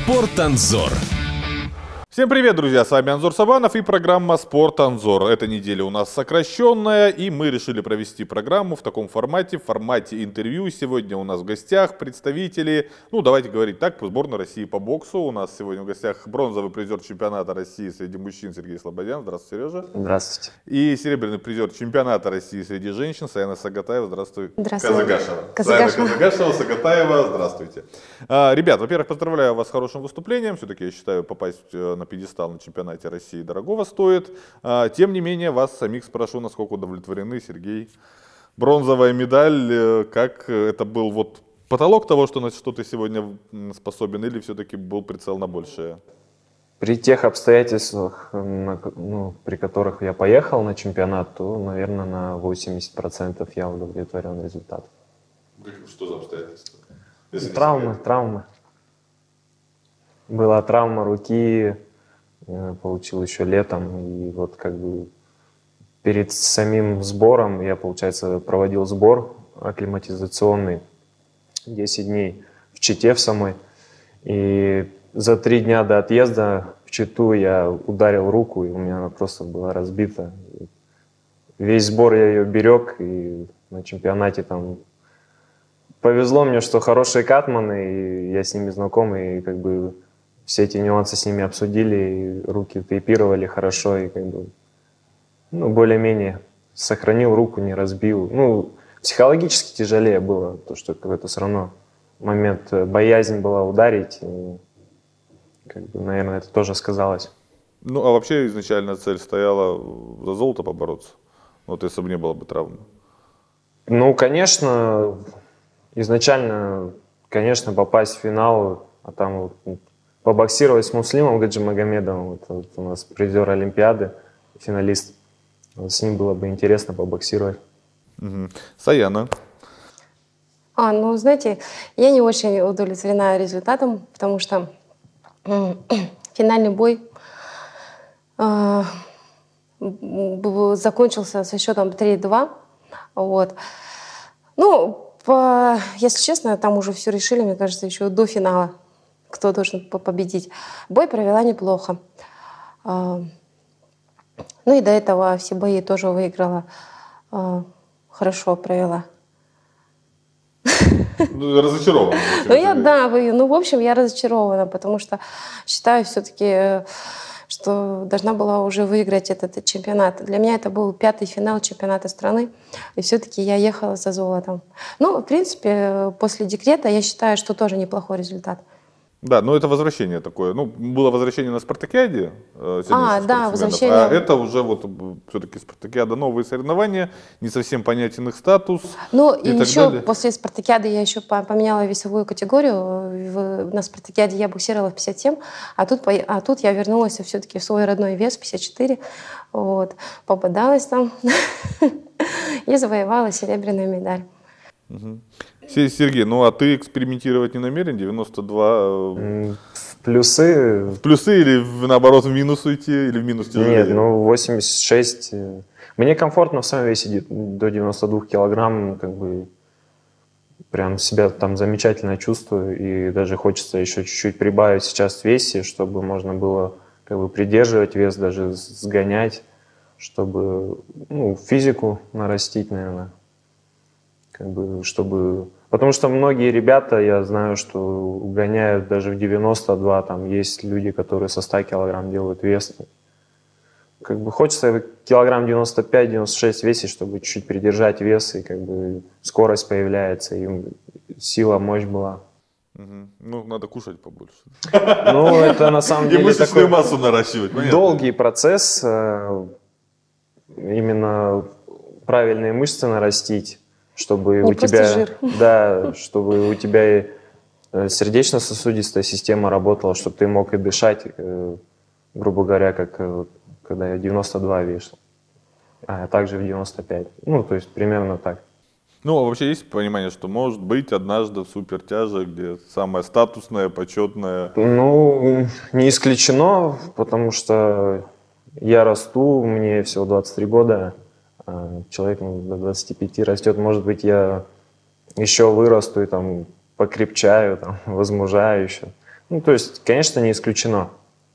Спортанзор. Всем привет, друзья! С вами Анзор Сабанов и программа «Спортанзор». Эта неделя у нас сокращенная, и мы решили провести программу в таком формате, в формате интервью. Сегодня у нас в гостях представители, давайте говорить так, сборной России по боксу. У нас сегодня в гостях бронзовый призер чемпионата России среди мужчин Сергей Слободян. Здравствуйте, Сережа. Здравствуйте. И серебряный призер чемпионата России среди женщин Саяна Сагатаева. Здравствуй. Здравствуйте. Казагашева, Сагатаева. Здравствуйте. Ребят, во-первых, поздравляю вас с хорошим выступлением. Все-таки я считаю, попасть на пьедестал на чемпионате России дорогого стоит. Тем не менее, вас самих спрошу, насколько удовлетворены, Сергей. Бронзовая медаль, как это был потолок того, на что ты сегодня способен, или все-таки был прицел на большее? При тех обстоятельствах, при которых я поехал на чемпионат, то, наверное, на 80% я удовлетворен результатом. Что за обстоятельства? Травмы. Была травма руки, получил еще летом, и перед самим сбором я, получается, проводил сбор акклиматизационный 10 дней в Чите в самой, и за 3 дня до отъезда в Читу я ударил руку, и у меня она просто была разбита. Весь сбор я ее берег, и на чемпионате там повезло мне, что хорошие катманы, и я с ними знаком, и все эти нюансы с ними обсудили, и руки тейпировали хорошо, и более-менее сохранил руку, не разбил. Психологически тяжелее было, то, что какой-то все равно момент, боязнь была ударить, и, наверное, это тоже сказалось. А вообще изначально цель стояла за золото побороться, если бы не было бы травмы? Конечно, изначально, попасть в финал, а там побоксировать с Муслимом Гаджимагомедовым, у нас призер Олимпиады, финалист. С ним было бы интересно побоксировать. Угу. Саяна. Знаете, я не очень удовлетворена результатом, потому что финальный бой закончился со счетом 3-2. Если честно, там уже все решили, мне кажется, еще до финала, кто должен победить. Бой провела неплохо. И до этого все бои тоже выиграла. Хорошо провела. Разочарована. Я разочарована, потому что считаю все-таки, что должна была уже выиграть этот чемпионат. Для меня это был 5-й финал чемпионата страны, и все-таки я ехала за золотом. В принципе, после декрета я считаю, что тоже неплохой результат. Да, это возвращение такое. Было возвращение на Спартакиаде. Возвращение. А это уже все-таки Спартакиада, новые соревнования, не совсем понятен их статус. И еще после Спартакиады я еще поменяла весовую категорию. На Спартакиаде я боксировала в 57, а тут я вернулась все-таки в свой родной вес, 54. Попадалась там и завоевала серебряную медаль. Угу. Сергей, а ты экспериментировать не намерен? 92... В плюсы? В плюсы или наоборот в минус уйти? Или в минус тяжелее? Нет, 86. Мне комфортно в своем весе до 92 килограмм. Прям себя там замечательно чувствую. И даже хочется еще чуть-чуть прибавить сейчас в весе, чтобы можно было придерживать вес, даже сгонять, чтобы физику нарастить, наверное. Потому что многие ребята, я знаю, что угоняют даже в 92, там есть люди, которые со 100 килограмм делают вес. Хочется килограмм 95-96 весить, чтобы чуть-чуть придержать вес, и скорость появляется, и сила, мощь была. Угу. Надо кушать побольше. Это на самом деле и мышечную массу наращивать. Долгий процесс, именно правильные мышцы нарастить. Чтобы у тебя и сердечно-сосудистая система работала, чтобы ты мог и дышать, грубо говоря, как когда я 92 весил, а также в 95. То есть примерно так. Вообще есть понимание, что может быть однажды в супертяже, где самое статусное, почетное? Не исключено, потому что я расту, мне всего 23 года. Человек до 25 растет, может быть, я еще вырасту и покрепчаю, возмужаю еще. Ну, то есть, конечно, не исключено.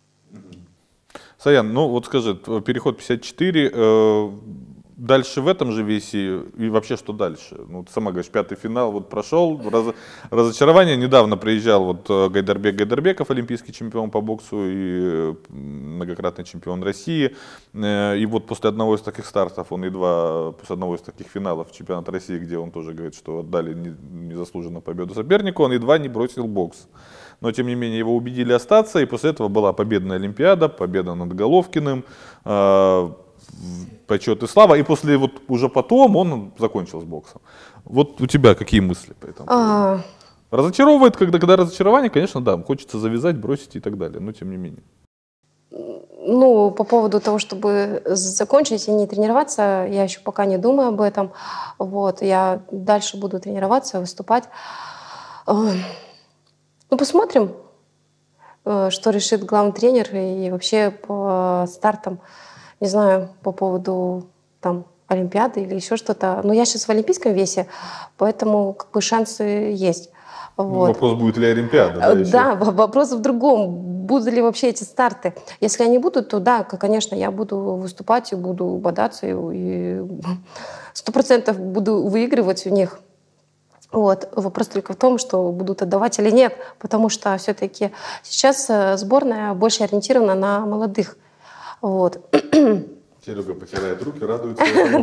Саян, ну вот скажи, переход 54, дальше в этом же весе и вообще что дальше? Ну, ты сама говоришь, пятый финал вот прошел, разочарование. Недавно приезжал вот Гайдарбек Гайдарбеков, олимпийский чемпион по боксу и многократный чемпион России. И вот после одного из таких стартов, после одного из таких финалов чемпионата России, где он тоже говорит, что отдали незаслуженно победу сопернику, он едва не бросил бокс. Но, тем не менее, его убедили остаться, и после этого была победная Олимпиада, победа над Головкиным, почет и слава, и уже потом он закончил с боксом. Вот у тебя какие мысли по этому поводу? Разочаровывает, когда разочарование, конечно, да, хочется завязать, бросить и так далее, но тем не менее. Ну, по поводу того, чтобы закончить и не тренироваться, я еще пока не думаю об этом. Вот, я дальше буду тренироваться, выступать. Ну, посмотрим, что решит главный тренер и вообще по стартам, не знаю, по поводу там Олимпиады или еще что-то. Но я сейчас в олимпийском весе, поэтому как бы шансы есть. Вот. Вопрос, будет ли Олимпиада. Да, вопрос в другом. Будут ли вообще эти старты? Если они будут, то да, конечно, я буду выступать и буду бодаться, и 100% буду выигрывать у них. Вот. Вопрос только в том, что будут отдавать или нет, потому что все-таки сейчас сборная больше ориентирована на молодых. Вот. Серега потирает руки, радуется.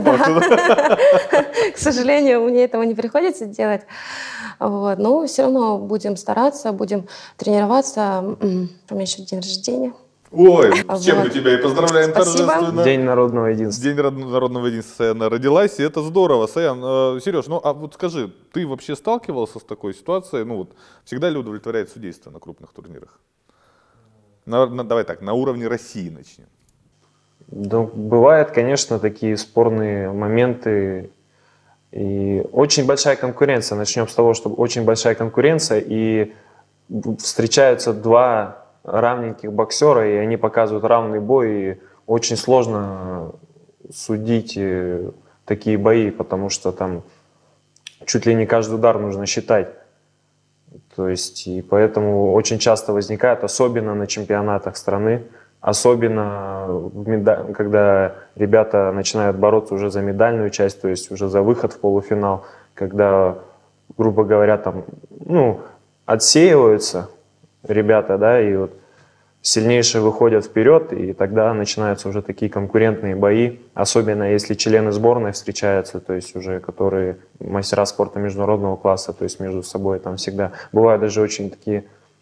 К сожалению, мне этого не приходится делать. Вот. Но все равно будем стараться, будем тренироваться. У меня еще день рождения. Ой, с чем мы тебя и поздравляем. Спасибо. Торжественно. День народного единства. День народного единства Саяна родилась, и это здорово. Саян, Сереж, ну а вот скажи, ты вообще сталкивался с такой ситуацией? Ну вот, всегда ли удовлетворяет судейство на крупных турнирах? Давай так, на уровне России начнем. Да, бывают, конечно, такие спорные моменты. И очень большая конкуренция. Начнем с того, что очень большая конкуренция, и встречаются два равненьких боксера, и они показывают равный бой, и очень сложно судить такие бои, потому что там чуть ли не каждый удар нужно считать. То есть, и поэтому очень часто возникает, особенно на чемпионатах страны, особенно когда ребята начинают бороться уже за медальную часть, то есть уже за выход в полуфинал, когда, грубо говоря, там, ну, отсеиваются ребята, да, и вот сильнейшие выходят вперед, и тогда начинаются уже такие конкурентные бои, особенно если члены сборной встречаются, то есть уже которые мастера спорта международного класса, то есть между собой там всегда бывают даже очень такие,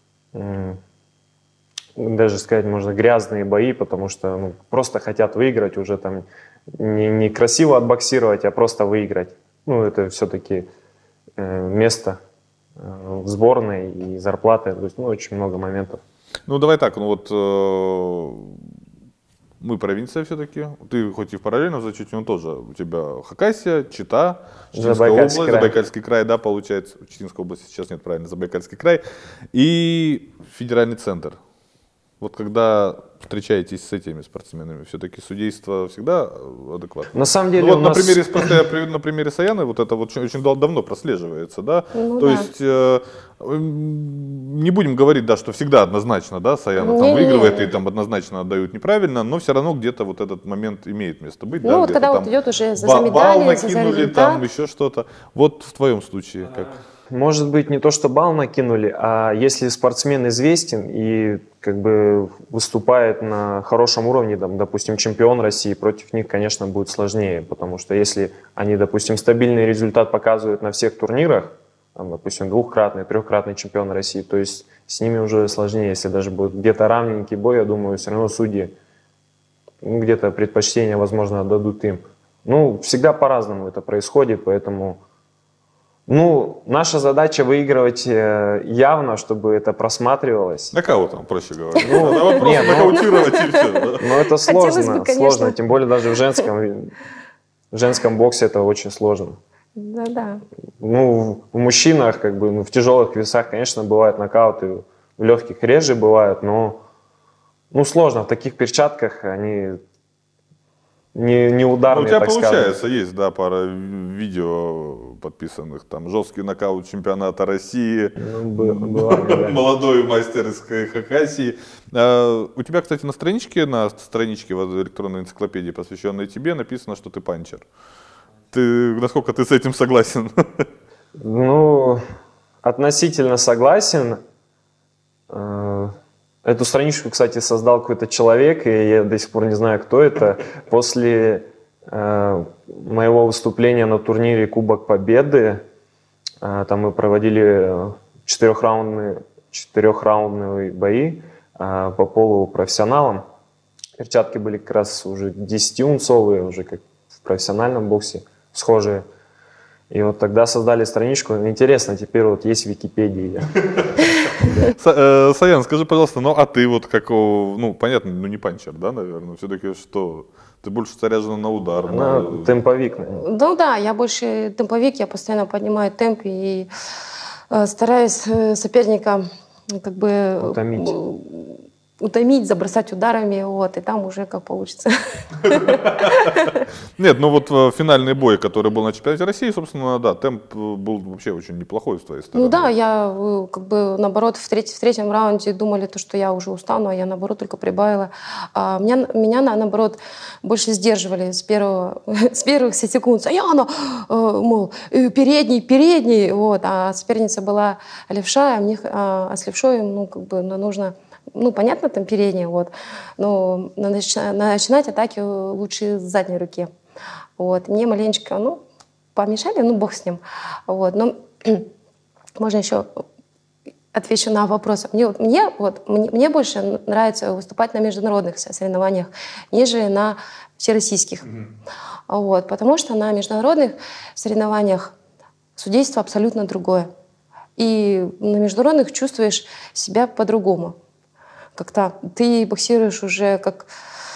даже сказать можно, грязные бои, потому что ну, просто хотят выиграть, уже там не красиво отбоксировать, а просто выиграть. Ну, это все-таки место в сборной и зарплаты, то есть, ну, очень много моментов. Ну, давай так, ну вот мы провинция все-таки, ты хоть и в параллельном зачете, но тоже у тебя Хакасия, Чита, Читинская область, Забайкальский край, да, получается, в Читинской области сейчас нет, правильно, Забайкальский край, и федеральный центр. Вот когда встречаетесь с этими спортсменами, все-таки судейство всегда адекватно? На самом деле, ну, вот на примере Саяны вот это вот очень давно прослеживается, да? Ну, то да. есть не будем говорить, да, что всегда однозначно, да, Саяна там выигрывает и там однозначно отдают неправильно, но все равно где-то вот этот момент имеет место быть. Ну да, вот когда там вот идет уже за балл медали, за накинули, результат. там еще что-то. Вот в твоем случае как? Может быть, не то, что балл накинули, а если спортсмен известен и как бы выступает на хорошем уровне, там, допустим, чемпион России, против них, конечно, будет сложнее, потому что если они, допустим, стабильный результат показывают на всех турнирах, там, допустим, двухкратный, трехкратный чемпион России, то есть с ними уже сложнее, если даже будет где-то равненький бой, я думаю, все равно судьи где-то предпочтение, возможно, отдадут им. Ну, всегда по-разному это происходит, поэтому... Ну, наша задача выигрывать явно, чтобы это просматривалось. Нокаутом, проще говоря. Ну, на вопрос нокаутировать и все. Но это сложно, тем более даже в женском боксе это очень сложно. Да. Ну, в мужчинах, как бы, в тяжелых весах, конечно, бывают нокауты, в легких реже бывают, но сложно. В таких перчатках они не ударные, у тебя так получается, скажем. есть, да, пара видео подписанных, там, жесткий нокаут чемпионата России, Ну, была, да. молодой мастер из Хакасии. У тебя, кстати, на страничке в электронной энциклопедии, посвященной тебе, написано, что ты панчер. Насколько ты с этим согласен? Ну, относительно согласен. Эту страничку, кстати, создал какой-то человек, и я до сих пор не знаю, кто это. После моего выступления на турнире Кубок Победы, там мы проводили четырехраундные бои по полупрофессионалам. Перчатки были как раз уже 10-унцовые, уже как в профессиональном боксе, схожие. И вот тогда создали страничку. Интересно, теперь вот есть в Википедии. Саян, скажи, пожалуйста, ну а ты вот какого, ну понятно, ну не панчер, да, наверное, все-таки что? Ты больше заряжена на удар. Темповик. Ну да, я больше темповик, я постоянно поднимаю темп и стараюсь соперника как бы утомить, забросать ударами, вот, и там уже как получится. Нет, ну вот финальный бой, который был на чемпионате России, собственно, да, темп был вообще очень неплохой с твоей стороны. Ну да, я как бы наоборот в третьем раунде думали, что я уже устану, а я наоборот только прибавила. Меня наоборот больше сдерживали с первых секунд. Саяна, мол, передний, вот, а соперница была левша, а с левшой, ну, как бы нужно. Ну, понятно, там передняя, вот, но начинать атаки лучше с задней руки. Вот. Мне маленечко, ну, помешали, ну, бог с ним. Вот. Но можно еще отвечу на вопрос. Мне больше нравится выступать на международных соревнованиях, нежели на всероссийских. Вот. Потому что на международных соревнованиях судейство абсолютно другое. И на международных чувствуешь себя по-другому. Как-то ты боксируешь уже как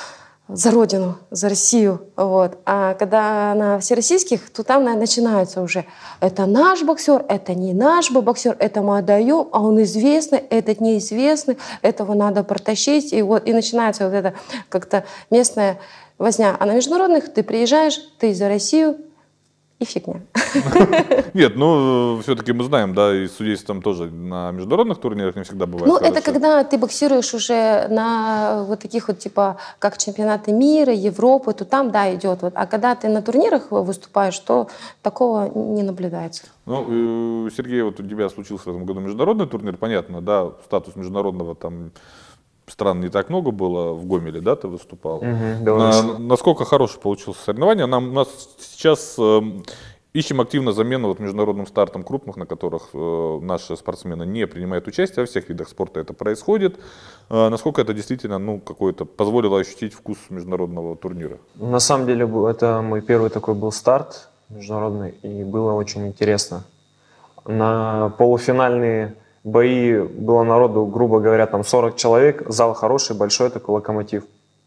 за родину, за Россию. Вот. А когда на всероссийских, то там начинаются уже. Это наш боксер, это не наш боксер, это мы отдаем, а он известный, этот неизвестный, этого надо протащить. И начинается вот это как-то местная возня. А на международных ты приезжаешь, ты за Россию, и фигня. Нет, ну, все-таки мы знаем, да, и судейством тоже на международных турнирах не всегда бывает. Ну, это когда ты боксируешь уже на вот таких вот, типа, как чемпионаты мира, Европы, то там, да, идет. Вот. А когда ты на турнирах выступаешь, то такого не наблюдается. Ну, Сергей, вот у тебя случился в этом году международный турнир, понятно, да, статус международного там стран не так много было, в Гомеле, да, ты выступал. Насколько хорошее получилось соревнование? У нас сейчас ищем активно замену вот международным стартам крупных, на которых наши спортсмены не принимают участие, во всех видах спорта это происходит. Насколько это действительно, ну, какое-то позволило ощутить вкус международного турнира? На самом деле, это мой первый такой был старт международный, и было очень интересно. На полуфинальные бои было народу, грубо говоря, там 40 человек, зал хороший, большой такой Локомотив.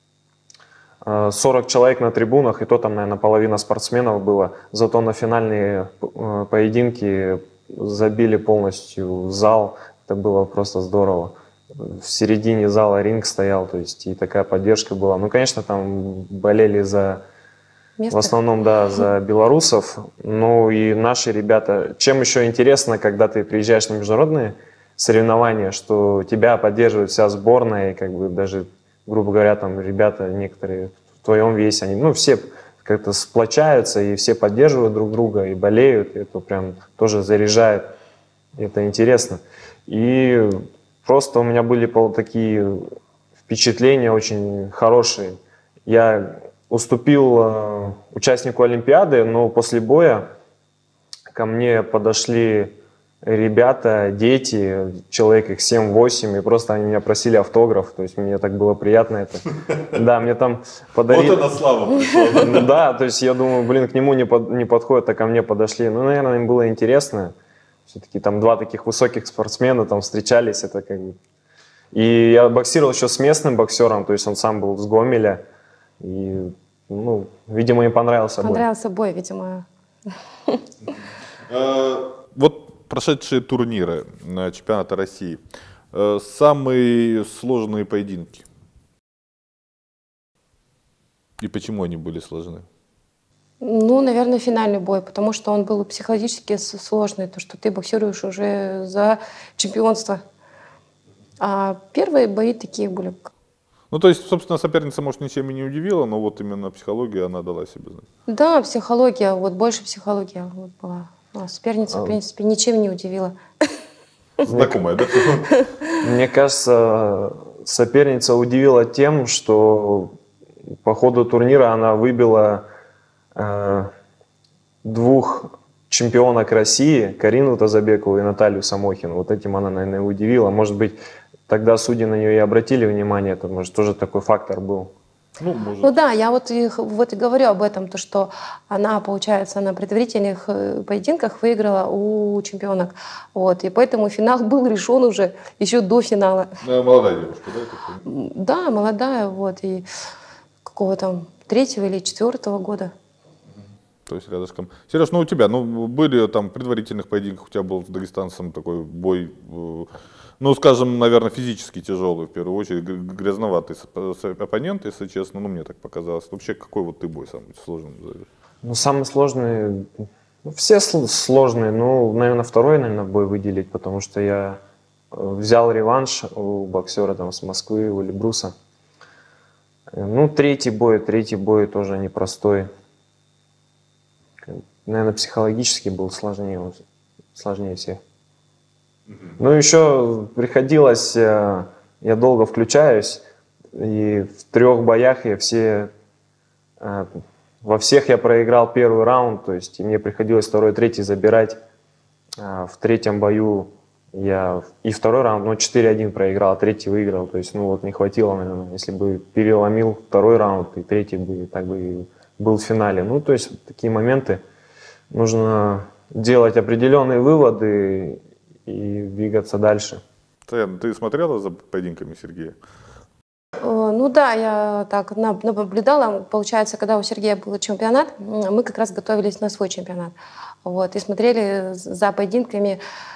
40 человек на трибунах, и то там, наверное, половина спортсменов было. Зато на финальные поединки забили полностью зал. Это было просто здорово. В середине зала ринг стоял, то есть и такая поддержка была. Ну, конечно, там болели в основном, да, за белорусов. Ну и наши ребята. Чем еще интересно, когда ты приезжаешь на международные соревнования, что тебя поддерживает вся сборная, и как бы даже, грубо говоря, там ребята некоторые в твоем весе, они, ну, все как-то сплочаются, и все поддерживают друг друга, и болеют, и это прям тоже заряжает, и это интересно. И просто у меня были такие впечатления очень хорошие. Я уступил участнику Олимпиады, но после боя ко мне подошли ребята, дети, человек их 7-8, и просто они меня просили автограф, то есть мне так было приятно это. Да, мне там подарили... Вот она слава пришла. Да, то есть я думаю, блин, к нему не подходят, а ко мне подошли. Ну, наверное, им было интересно. Все-таки там два таких высоких спортсмена там встречались, это как бы... И я боксировал еще с местным боксером, то есть он сам был с Гомеля, и, ну, видимо, им понравился бой. Понравился бой, видимо. Вот прошедшие турниры на чемпионата России, самые сложные поединки? И почему они были сложны? Ну, наверное, финальный бой, потому что он был психологически сложный, то, что ты боксируешь уже за чемпионство. А первые бои такие были. Ну, то есть, собственно, соперница, может, ничем и не удивила, но вот именно психология, она дала себе знать. Да, психология, вот больше психология вот была. А соперница, в принципе, ничем не удивила. Знакомая, да? Мне кажется, соперница удивила тем, что по ходу турнира она выбила двух чемпионок России, Карину Тазабекову и Наталью Самохину. Вот этим она, наверное, удивила. Может быть, тогда судьи на нее и обратили внимание, это, может, тоже такой фактор был. Ну, может. Ну да, я вот и говорю об этом, то, что она, получается, на предварительных поединках выиграла у чемпионок. Вот, и поэтому финал был решен уже еще до финала. Молодая девушка, да? я так понимаю? Да, молодая, вот, и какого там 3-го или 4-го года. То есть рядышком. Сереж, ну у тебя, ну были там предварительных поединках, у тебя был с дагестанцем такой бой, ну скажем, наверное, физически тяжелый, в первую очередь, грязноватый оппонент, если честно, ну мне так показалось. Вообще, какой вот ты бой самый сложный назовешь? Ну, самый сложный, ну, все сложные, ну, наверное, второй, бой выделить, потому что я взял реванш у боксера там с Москвы, у Эльбруса. Ну, третий бой тоже непростой. Наверное, психологически был сложнее всех. Ну, еще приходилось, я долго включаюсь, и в 3 боях во всех я проиграл первый раунд, то есть и мне приходилось второй, третий забирать. В 3-м бою я и второй раунд, но 4-1 проиграл, а 3-й выиграл. То есть, ну вот не хватило, наверное, если бы переломил второй раунд, и 3-й бы так бы был в финале. Ну, то есть такие моменты. Нужно делать определенные выводы и двигаться дальше. Таяна, ты смотрела за поединками Сергея? Ну да, я так наблюдала. Получается, когда у Сергея был чемпионат, мы как раз готовились на свой чемпионат. Вот, и смотрели за поединками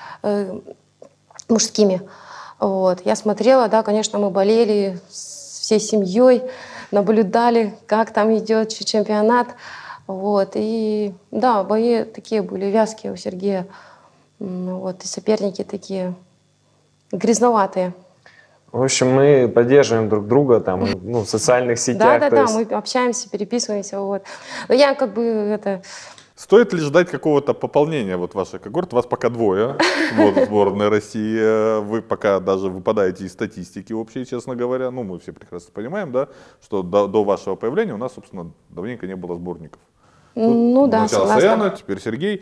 мужскими. Вот. Я смотрела, да, конечно, мы болели всей семьей, наблюдали, как там идет чемпионат. Вот. И да, бои такие были вязкие у Сергея. Вот. И соперники такие грязноватые. В общем, мы поддерживаем друг друга там, ну, в социальных сетях. Да, мы общаемся, переписываемся. Вот. Но я как бы это... Стоит ли ждать какого-то пополнения вот вашей когорты? Вас пока двое вот, в сборной России. Вы пока даже выпадаете из статистики общей, честно говоря. Ну, мы все прекрасно понимаем, да, что до вашего появления у нас, собственно, давненько не было сборников. Ну да, сначала согласна. Саяна, теперь Сергей.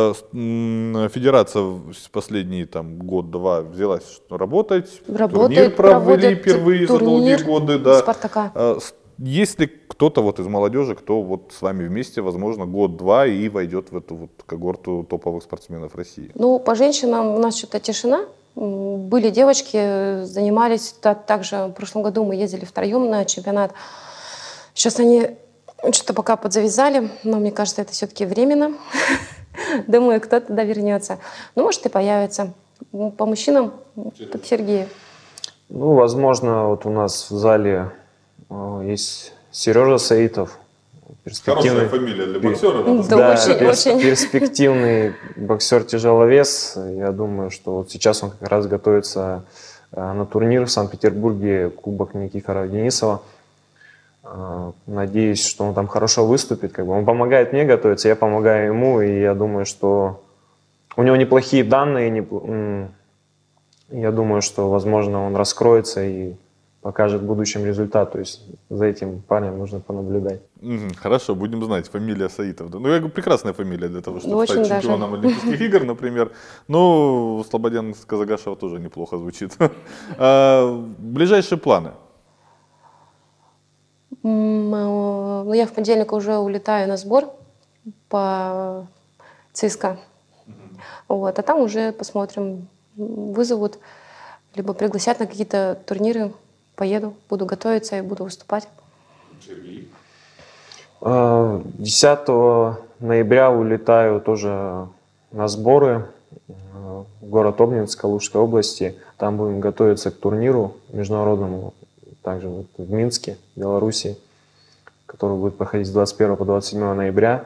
Федерация в последний там, год-два взялась работать. Турнир провели впервые за долгие годы. Да. Спартака. Есть ли кто-то вот из молодежи, кто вот с вами вместе, возможно, год-два и войдет в эту вот когорту топовых спортсменов России? Ну, по женщинам у нас что-то тишина. Были девочки, занимались. Также в прошлом году мы ездили втроем на чемпионат. Сейчас они что-то пока подзавязали, но мне кажется, это все-таки временно. Думаю, кто-то туда вернется. Ну, может, и появится. По мужчинам только Сергей. Ну, возможно, вот у нас в зале есть Сережа Саитов. Хорошая фамилия для боксера. Да, очень. перспективный боксер-тяжеловес. Я думаю, что вот сейчас он как раз готовится на турнир в Санкт-Петербурге, Кубок Никифора Денисова. Надеюсь, что он там хорошо выступит. Как бы он помогает мне готовиться, я помогаю ему. И я думаю, что у него неплохие данные. Я думаю, что, возможно, он раскроется и покажет в будущем результат. То есть за этим парнем нужно понаблюдать. Хорошо, будем знать. Фамилия Саитов. Ну, я говорю, прекрасная фамилия для того, чтобы очень стать чемпионом Олимпийских игр, например. Ну, Слободян Казагашева тоже неплохо звучит. Ближайшие планы? Ну, я в понедельник уже улетаю на сбор по ЦСКА. Вот, а там уже посмотрим, вызовут, либо пригласят на какие-то турниры, поеду, буду готовиться и буду выступать. 10 ноября улетаю тоже на сборы в город Обнинск Калужской области. Там будем готовиться к турниру международному, также вот в Минске, Беларуси. который будет проходить с 21 по 27 ноября.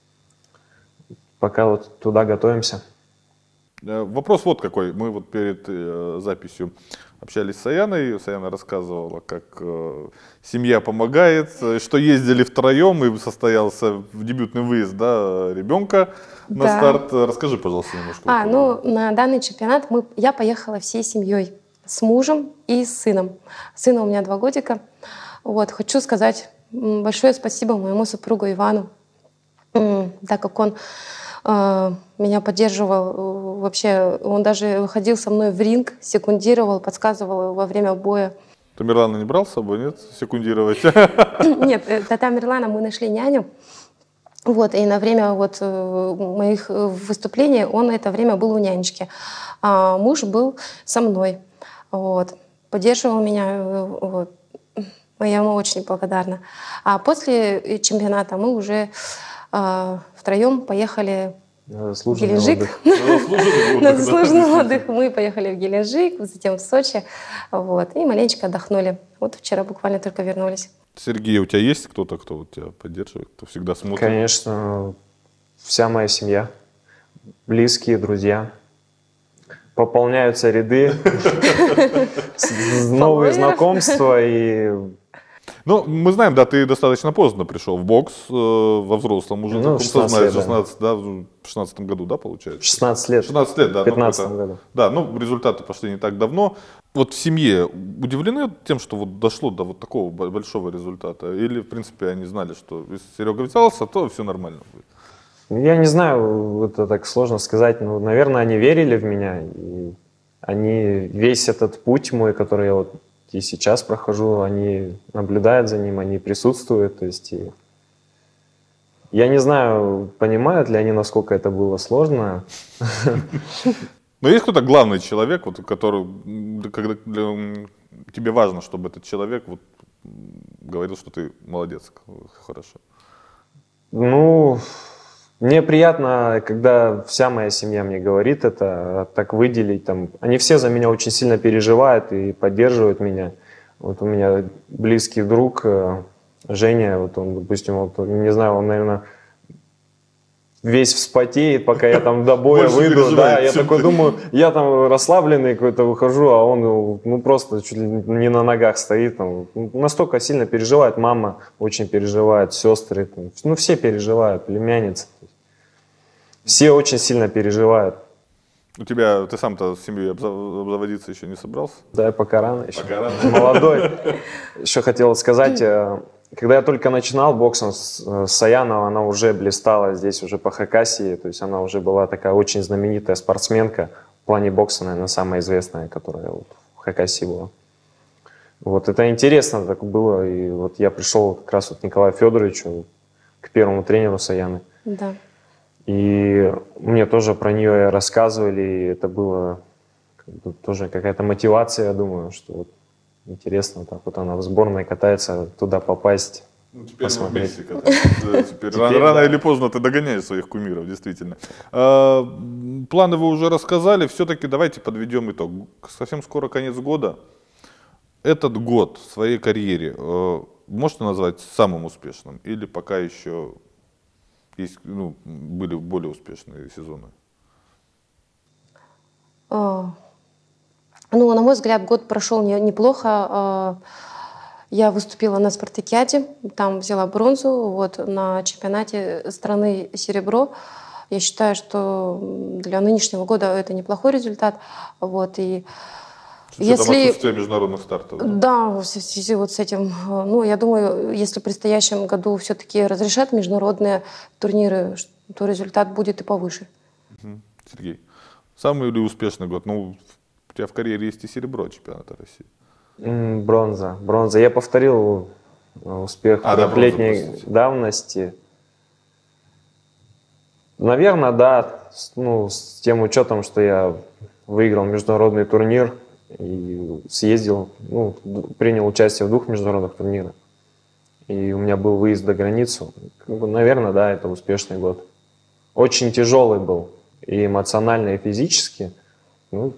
Пока вот туда готовимся. Вопрос вот какой. Мы вот перед записью общались с Саяной. Саяна рассказывала, как семья помогает, что ездили втроем и состоялся дебютный выезд, да, ребенка на старт. Расскажи, пожалуйста, немножко. Ну, на данный чемпионат я поехала всей семьей, с мужем и с сыном. Сыну у меня 2 годика. Вот, хочу сказать большое спасибо моему супругу Ивану, так как он меня поддерживал вообще. Он даже выходил со мной в ринг, секундировал, подсказывал во время боя. Тамерлана не брал с собой, нет? Секундировать? Нет, до Тамерлана мы нашли няню. Вот, и на время вот моих выступлений он это время был у нянечки. А муж был со мной. Вот, поддерживал меня. Вот. Я ему очень благодарна. А после чемпионата мы уже втроем поехали в Геленджик. На заслуженный отдых. Мы поехали в Геленджик, затем в Сочи. Вот, и маленечко отдохнули. Вот вчера буквально только вернулись. Сергей, у тебя есть кто-то, кто тебя поддерживает, кто всегда смотрит? Конечно, вся моя семья, близкие, друзья. Пополняются ряды, новые знакомства и... Ну, мы знаем, да, ты достаточно поздно пришел в бокс, во взрослом уже. Ну, 16 лет, 16, да, в 16 году, да, получается? 16 лет. 16 лет, да. В 15 году. Да, ну, результаты пошли не так давно. Вот в семье удивлены тем, что вот дошло до вот такого большого результата? Или, в принципе, они знали, что если Серега взялся, то все нормально будет? Я не знаю, это так сложно сказать, но, наверное, они верили в меня. И они весь этот путь мой, который я вот и сейчас прохожу, они наблюдают за ним, они присутствуют. То есть, я не знаю, понимают ли они, насколько это было сложно. Но есть кто-то главный человек, вот, который, когда тебе важно, чтобы этот человек вот, говорил, что ты молодец, хорошо? Ну, мне приятно, когда вся моя семья мне говорит это, так выделить. Там. Они все за меня очень сильно переживают и поддерживают меня. Вот у меня близкий друг Женя, вот он, допустим, вот, не знаю, он, наверное, весь вспотеет, пока я там до боя выйду. Да, я такой думаю, я там расслабленный какой-то выхожу, а он ну, просто чуть ли не на ногах стоит. Там, настолько сильно переживает. Мама очень переживает, сестры. Там, ну, все переживают, племянницы. Все очень сильно переживают. У тебя, ты сам-то с семьей обзаводиться еще не собрался? Да, я пока рано еще. Пока рано. Молодой. Еще хотел сказать, когда я только начинал боксом с Саяной, она уже блистала здесь, уже по Хакасии. То есть она уже была такая очень знаменитая спортсменка. В плане бокса, наверное, самая известная, которая вот в Хакасии была. Вот это интересно так было. И вот я пришел как раз вот к Николаю Федоровичу, к первому тренеру Саяны. Да. И мне тоже про нее рассказывали, и это было тоже какая-то мотивация, я думаю, что вот интересно, так вот она в сборной катается, туда попасть, ну, теперь посмотреть. Теперь рано или поздно ты догоняешь своих кумиров, действительно. Планы вы уже рассказали, все-таки давайте подведем итог. Совсем скоро конец года. Этот год в своей карьере можете назвать самым успешным или пока еще... Есть, ну, были более успешные сезоны? Ну, на мой взгляд, год прошел неплохо. Я выступила на спартакиаде, там взяла бронзу, вот, на чемпионате страны серебро. Я считаю, что для нынешнего года это неплохой результат. Вот, и если... отсутствие международных стартов. Да, в связи вот с этим. Ну, я думаю, если в предстоящем году все-таки разрешат международные турниры, то результат будет и повыше. Сергей, самый или успешный год? Ну, у тебя в карьере есть и серебро чемпионата России. Бронза. Бронза. Я повторил успех трехлетней давности. Наверное, да. Ну, с тем учетом, что я выиграл международный турнир и съездил, ну, принял участие в 2 международных турнирах. И у меня был выезд за границу. Наверное, да, это успешный год. Очень тяжелый был и эмоционально, и физически. Ну,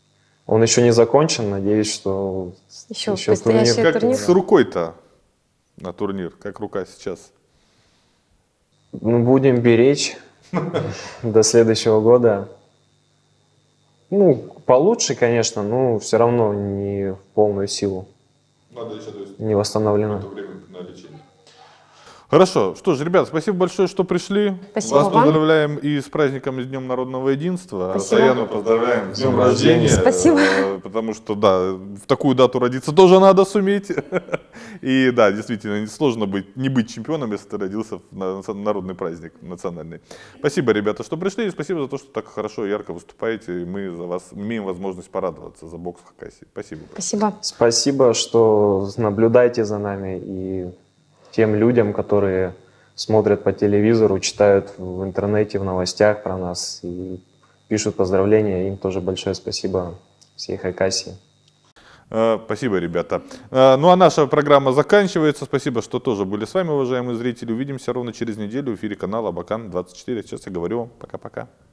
он еще не закончен, надеюсь, что еще предстоящий турнир. Как с рукой-то? на турнир? Как рука сейчас? Ну, будем беречь до следующего года. Ну, получше, конечно, но все равно не в полную силу. Надо еще, то есть, Не восстановлено. время на лечение. Хорошо. Что ж, ребят, спасибо большое, что пришли. Спасибо Вас вам. поздравляем и с праздником, и с Днем народного единства. Спасибо. Саяну поздравляем с днем рождения. Спасибо. Потому что, да, в такую дату родиться тоже надо суметь. И да, действительно, сложно не быть чемпионом, если ты родился в народный праздник национальный. Спасибо, ребята, что пришли. И спасибо за то, что так хорошо и ярко выступаете. И мы за вас имеем возможность порадоваться за бокс в Хакасии. Спасибо. Спасибо. Спасибо, что наблюдаете за нами и тем людям, которые смотрят по телевизору, читают в интернете, в новостях про нас и пишут поздравления. Им тоже большое спасибо всей Хакасии. Спасибо, ребята. Ну а наша программа заканчивается. Спасибо, что тоже были с вами, уважаемые зрители. Увидимся ровно через неделю в эфире канала Абакан 24. Сейчас я говорю вам пока-пока.